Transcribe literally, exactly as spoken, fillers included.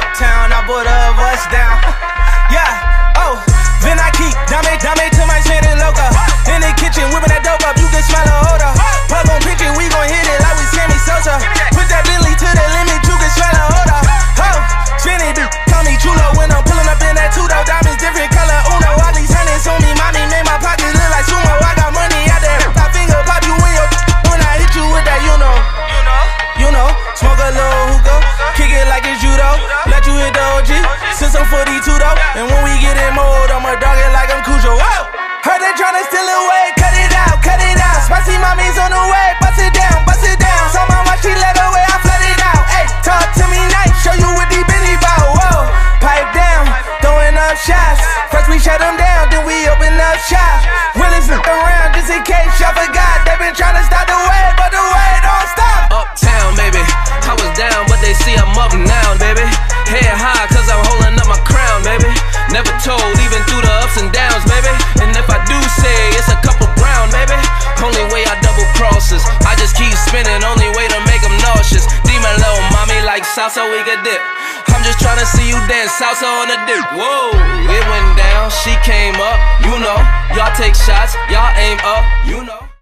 uptown, I put a bust down. Yeah, oh, then I keep dame, dame to my Santa Loca. In the kitchen, whipping that dope up, you can smell a odor. Plug on pitch it, we gon' hit it like we Sammy Sosa. Put that Bentley to the limit, you can smell a odor. Oh, spinning, call me chulo when I'm pulling up in that two-door. Diamonds different color, uno. All these hundreds on me, mommy made my pockets look like sumo. I got money out there, I finger pop you in your when I hit you with that, you know. You know, you know. Smoke a little hookah, kick it like it's judo. Let you hit the O G, since I'm forty-two though. And when we get in mode, I'ma dog it like I'm Cujo. Whoa! Heard they tryna steal away, cut it out, cut it out. Spicy mommy's on the way, bust it down, bust it down. Saw my watch, she let away, I flood it out. Ayy, talk to me nice, show you what deep in the bow. Whoa, pipe down, throwing up shots. First we shut them down, then we open up shop. Willis around just in case y'all forgot. They been tryna stop the way, but the way don't stop. Uptown, baby, I was down, but they see I'm up now, baby. Head high, cause I'm holding up my crown, baby. Never told, even through the ups and downs, baby. And if I do say it's a couple brown, baby, only way I double crosses. I just keep spinning, only way to make them nauseous. Demon little mommy like salsa, we could dip. I'm just tryna see you dance salsa on the dip. Whoa, it went down, she came up, you know. Y'all take shots, y'all aim up, you know.